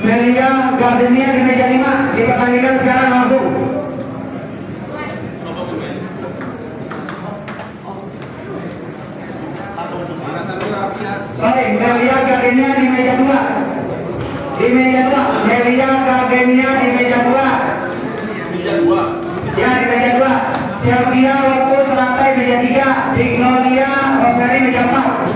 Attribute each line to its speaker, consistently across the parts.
Speaker 1: Melia Gardenia di meja 5 dipertandingkan sekarang langsung. Baik, Melia Gardenia di meja 2. Di meja 2, Melia Gardenia di meja 2. Ya, di meja 2. Sylvia waktu selantai meja 3. Dignolia Rosemary meja 4.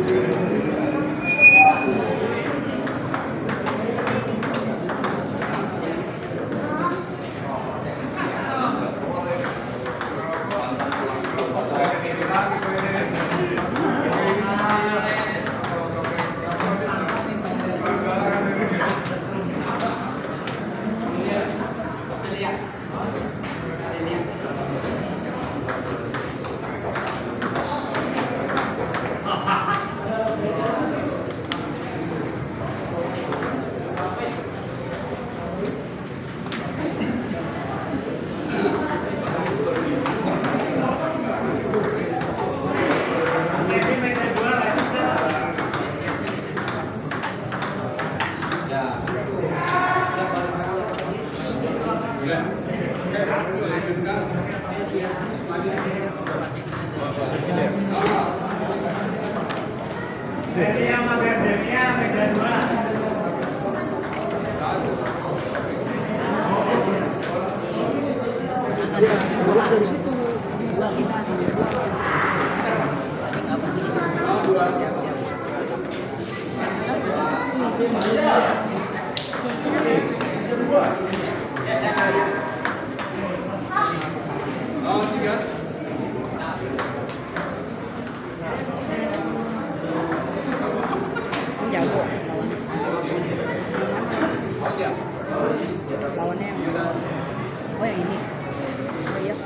Speaker 2: Lawannya yang oh yang ini. Oh iya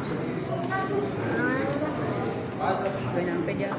Speaker 2: gak nyampe dia.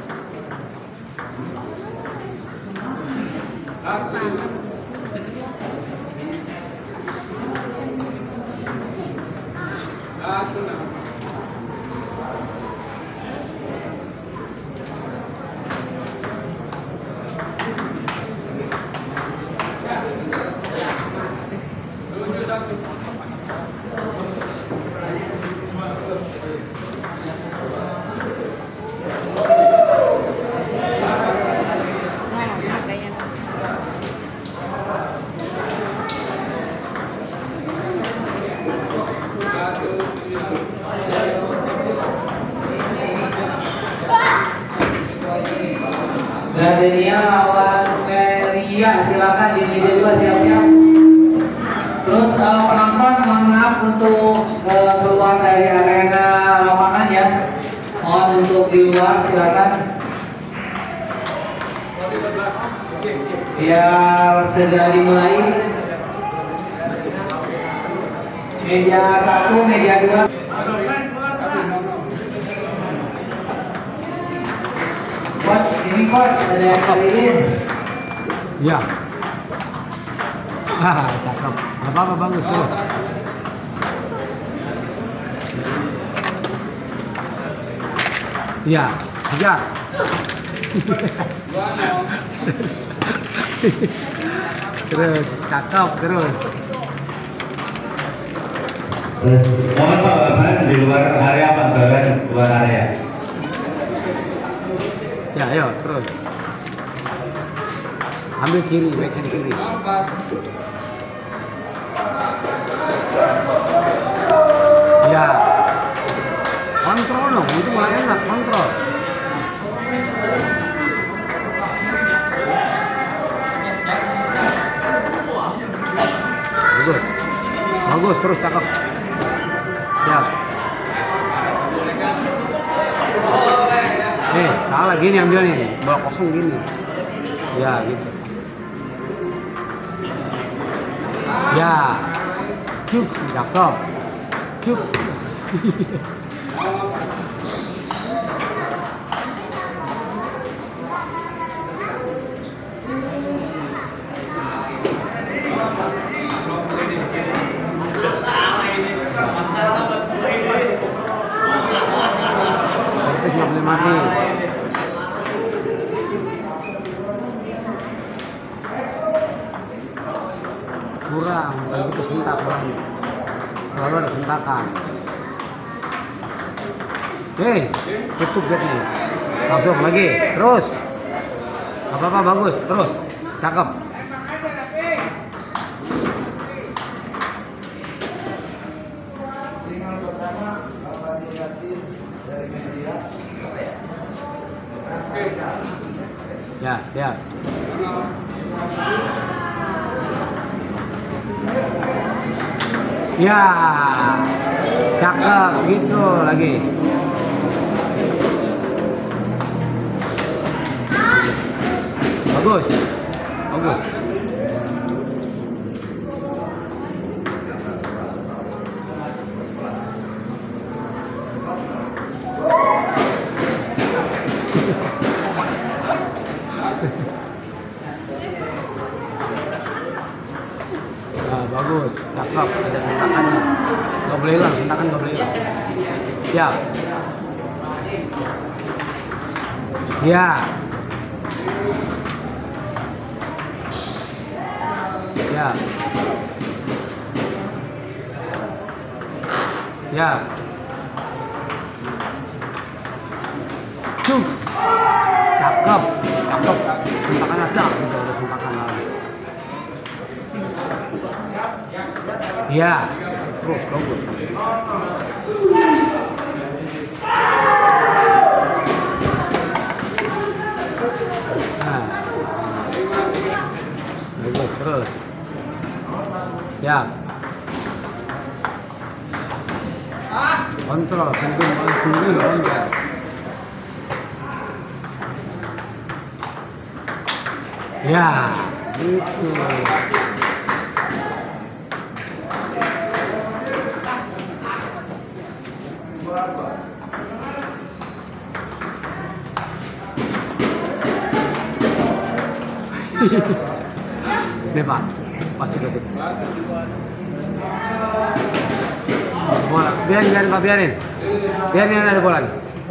Speaker 1: Gardenia lawan Melia, silakan di meja 2 siap-siap. Terus penonton mohon maaf untuk keluar dari arena lapangan ya. Mohon untuk di luar silakan. Biar segera dimulai. Meja 1, meja 2. Coach, ini coach ada yang kaliin.
Speaker 3: Ya. Cakep. Apa-apa bagus tuh. Iya, kejar. Terus, cakep terus.
Speaker 4: Mohon Pak Bapak di luar area Pak Bapak, luar area.
Speaker 3: Ya, ayo terus. Ambil kiri, backhand kiri. Ya. Kontrol dong, itu malah enak kontrol. Bagus. Bagus, terus cakep. Siap. Salah gini ambilnya nih, bawa kosong gini. Ya, gitu. Ya. Cuk, cakep. Cuk. Nggak boleh mati. kurang, kalau gitu sentak kurang. Selalu ada sentakan. Oke, tutup gate-nya. Langsung lagi, terus. Apa-apa bagus, terus. Cakep. Ya, siap. Ya, cakep gitu lagi. Bagus, bagus. Nah, bagus, cakep, ada sentakannya. Gak boleh hilang, sentakan gak boleh hilang. Siap. Ya. Siap. Siap. Cuk. Cakep, cakep. Sentakan ada, ada sentakan lagi. Ya, terus bagus. Nah, bagus terus. Siap. Kontrol, sungguh kontrol. Ya, itu. Nih Pak, pasti ke situ. Bola, biarin Pak, biarin. Biarin ada bola.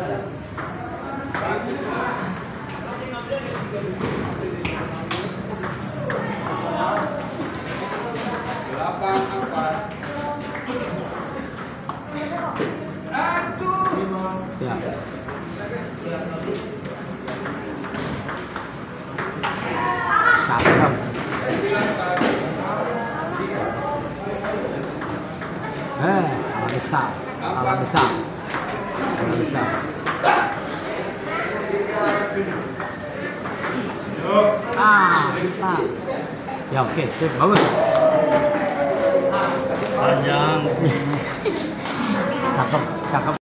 Speaker 3: Ya. Cakep. Salah besar, salah besar, salah besar. Mantap. Ya oke, sip, bagus.
Speaker 4: Panjang.
Speaker 3: Cakep, cakep.